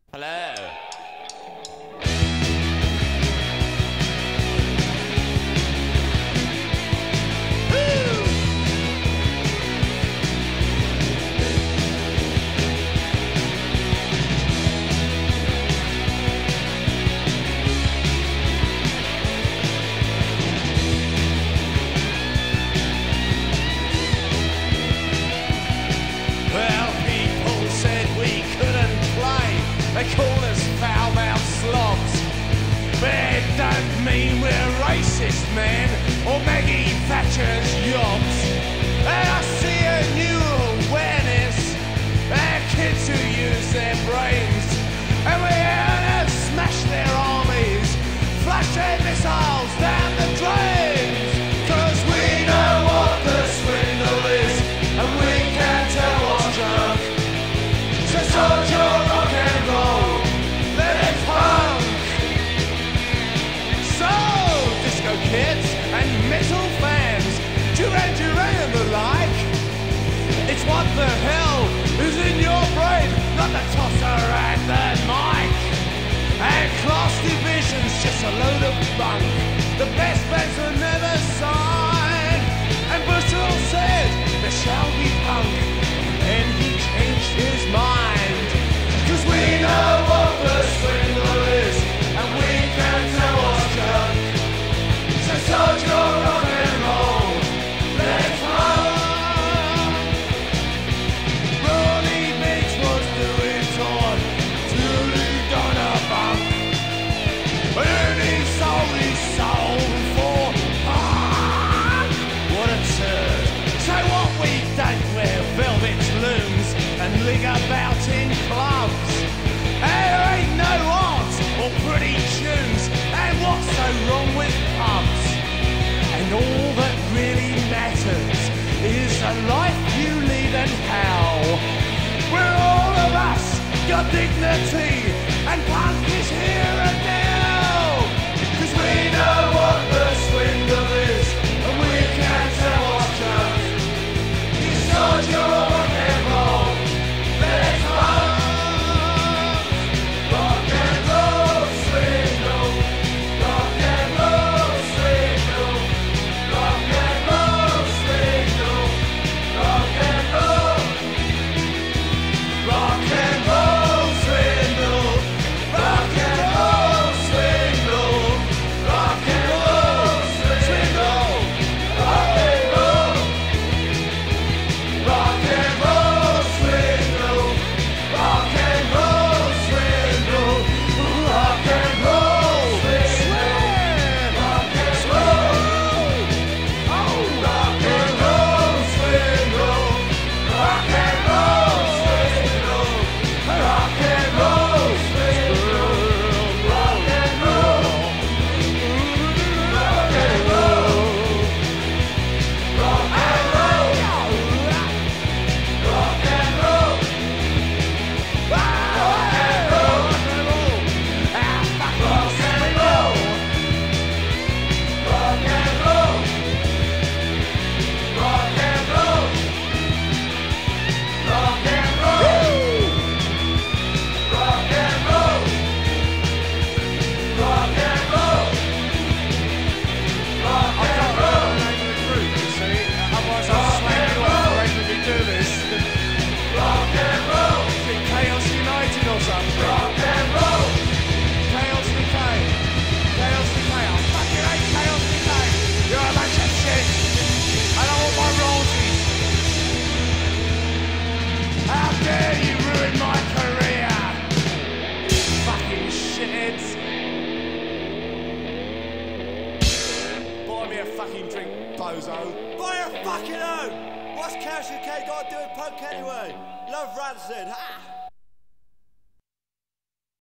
Hello. They call us foul-mouthed slobs, but it don't mean we're racist, man, or Maggie Thatcher's yobs. And I see a new awareness, our kids who use their brains, and we're gonna smash their armies, flush their missiles down the drains. 'Cause we know what the swindle is, and we can tell what's drunk. So soldier rock and roll, let it punk. So, disco kids and metal fans, Duran Duran and the like, it's what the hell is in your brain, not the tosser and the mic. And class division's just a load of bunk. The best bands were never signed, and Bristol said there shall be punk, and he changed his mind. 'Cause we know what the swindle is, and we can tell what's junk. So soldier rock and roll, let's run. Ronnie Biggs was doing torn to lead on a bunk, but then he sold his soul for punk. What a turd. So what we've done, wear velvet looms and lig about in clubs. There ain't no art or pretty tunes, and what's so wrong with pubs? And all that really matters is the life you lead and how. Where all of us got dignity, and punk is here and now. 'Cause we know what the swindle is, and we can tell what's junk. It's soldier rock and roll, let's run. Rock and roll swindle, rock and roll swindle, rock and roll swindle, rock and roll, rock and roll swindle, rock and roll swindle, rock and roll swindle, rock and roll, rock and roll swindle, rock and roll swindle, rock and roll swindle, rock and roll, oh, rock and roll swindle, rock and roll swindle, rock and roll swindle, rock and roll, rock and roll, rock and roll, rock and roll, rock and roll, ah, fuck rock and roll, rock and roll, rock and roll, rock and roll, rock and roll, rock and roll, rock and roll. Otherwise I'll smack you off if we do this. Rock and roll. Is it Chaos United or something? Rock and roll. Chaos Decay. Chaos Decay. I fucking hate Chaos Decay. You're a bunch of shit. I don't want my royalties. How dare you ruin my career? You fucking shitheads. Buy me a fucking drink, bozo. Buy a fucking own! What's Chaos UK got to do with punk anyway? Love Rancid, ha!